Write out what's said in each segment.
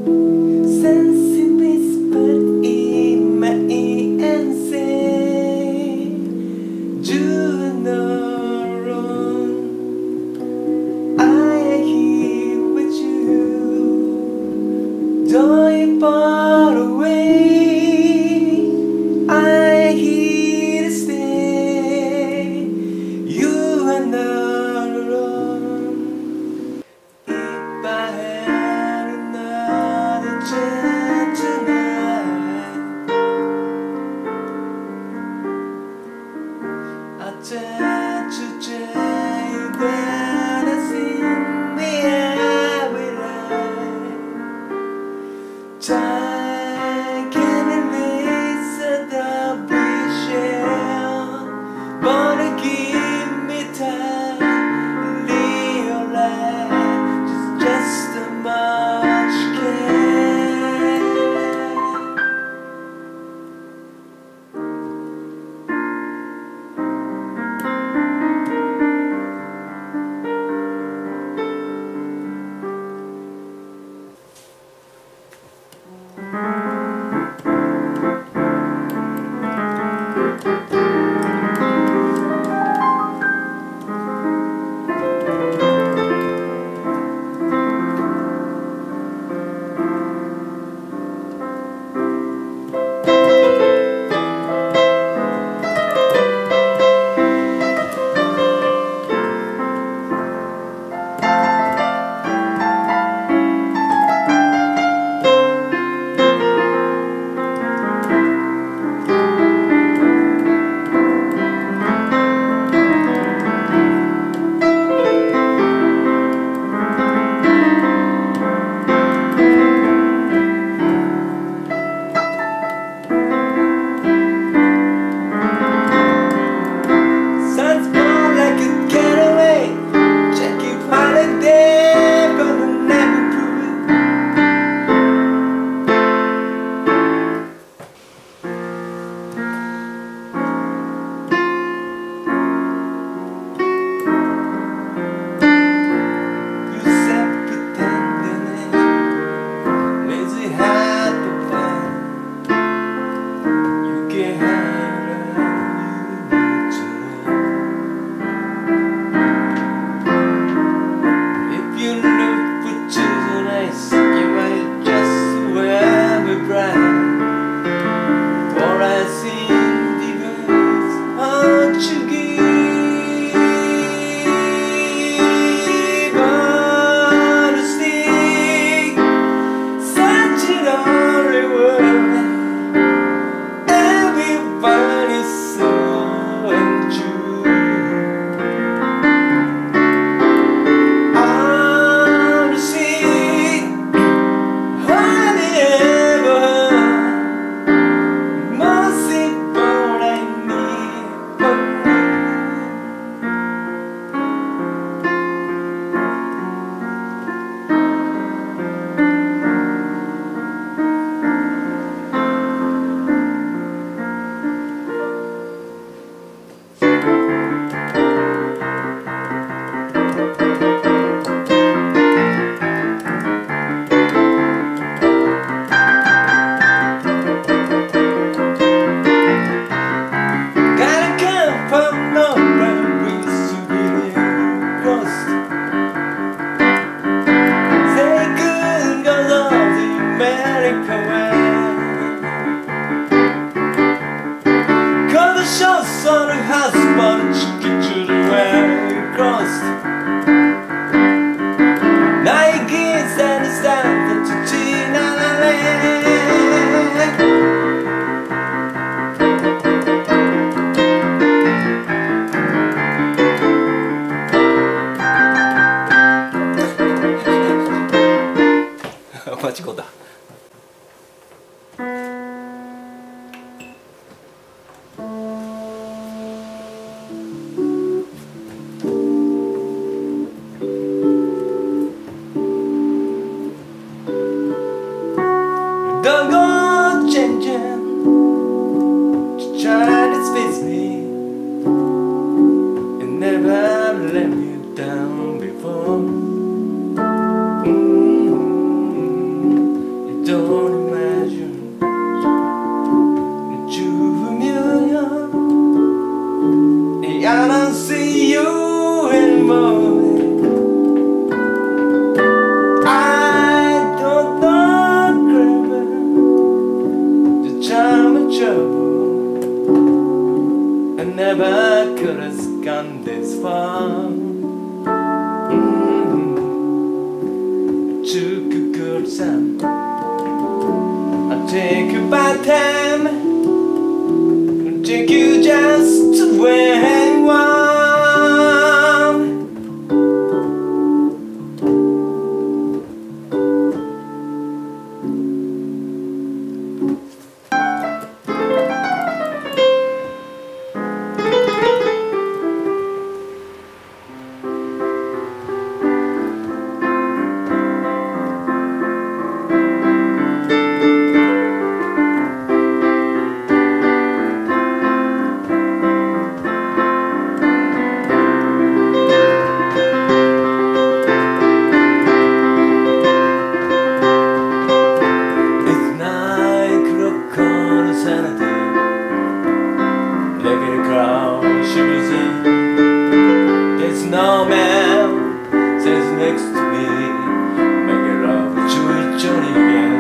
Sensing whispered in my ear and say, "You are not wrong. I am here with you. Don't you fall away. I am here to stay. You are not alone." If I had another chance tonight, I'd try to tell you that I see me every night. Time can erase that we share, but give me time, realize just how much care. 間違った。 Don't go changing to try to face me. It never let me down before. Don't imagine that you familiar. I don't see you anymore. I don't know, craving the time of trouble. I never could have gone this far. Took a good time. I'll take you by time. I'll take you just to where you are. There's no man sits next to me, making love to each other again.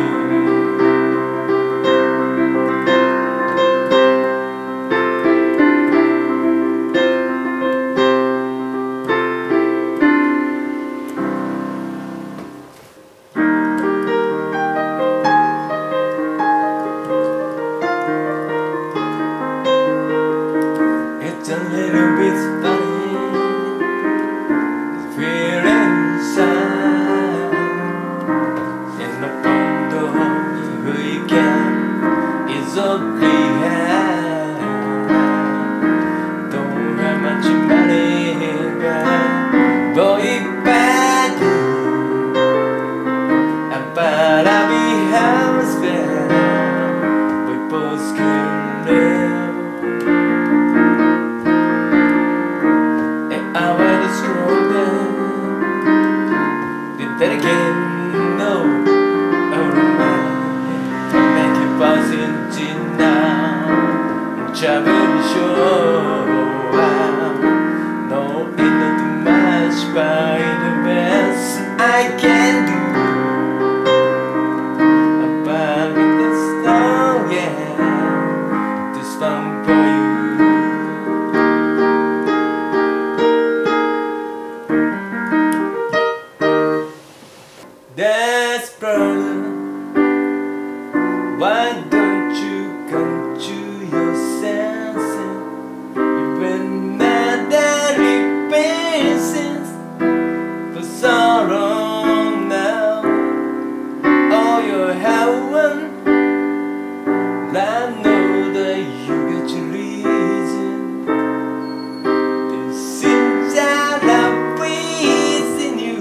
It's a little bit funny, the fear inside. In the pond of the weekend is ugly high. Don't have much money, boy, bad. But I'll be housebound. We both couldn't live. Then again, no, oh my, I make you pass into now. I'm traveling sure, no, ain't not much by the best I can do. About this song, yeah, this fun for you. That's brother, why don't you come to your senses? You've been mad at repentance for so long now. Oh, you're heaven, I know that you get your reason. It seems that I'm pleasing you.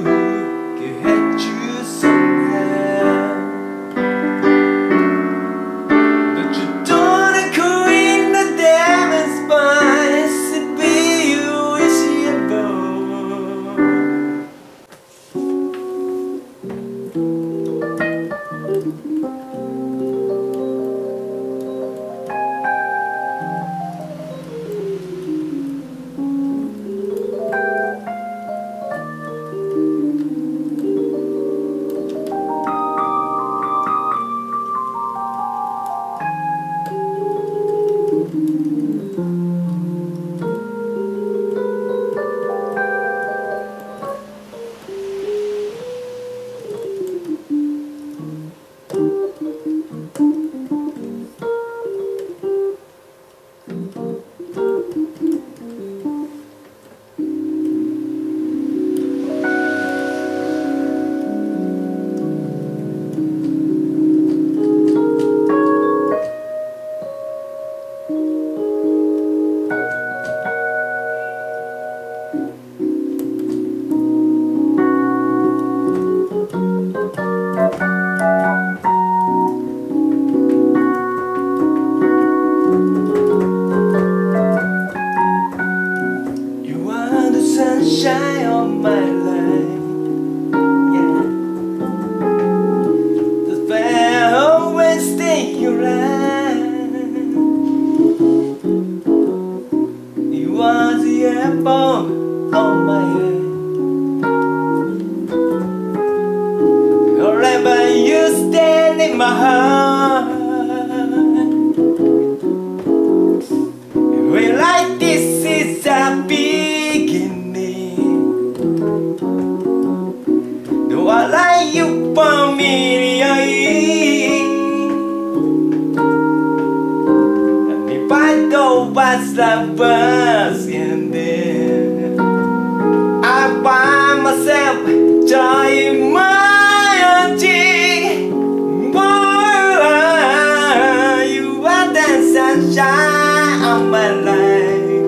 my heart. When like this is a beginning, though I like you for me, and if I don't was the first ending, I find myself joy in my own cheek. Boy, you are the sunshine of my life.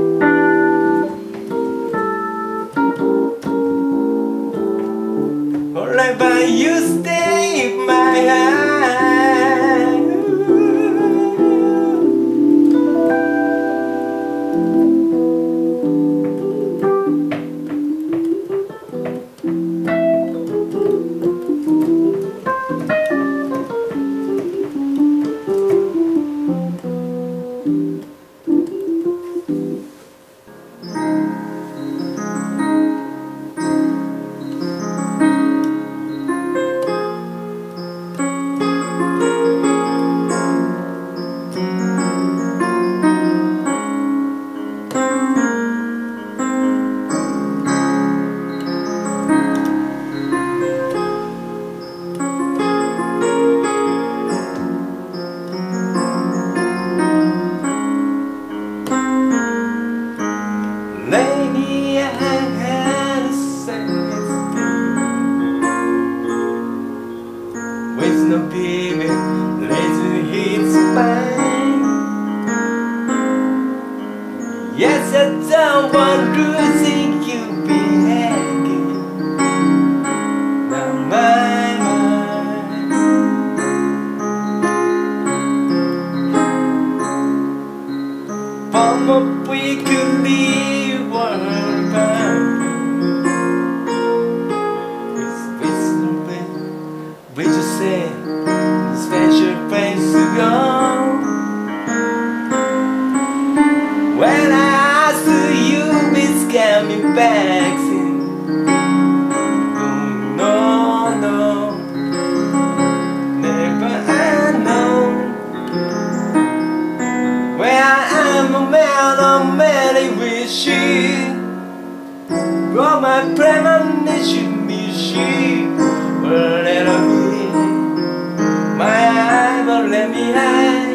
Forever you stay in my heart. Lately I had a second with no baby, lazy hits mine. Yes, I don't want to see you be hanging on my mind. From up we could leave one back. We just said special place to go. When I asked you, it's coming back. No, no, never I know. Where I am a man of many wishes. Oh, my premonition is she. Well, let her be. My eye will let me hide.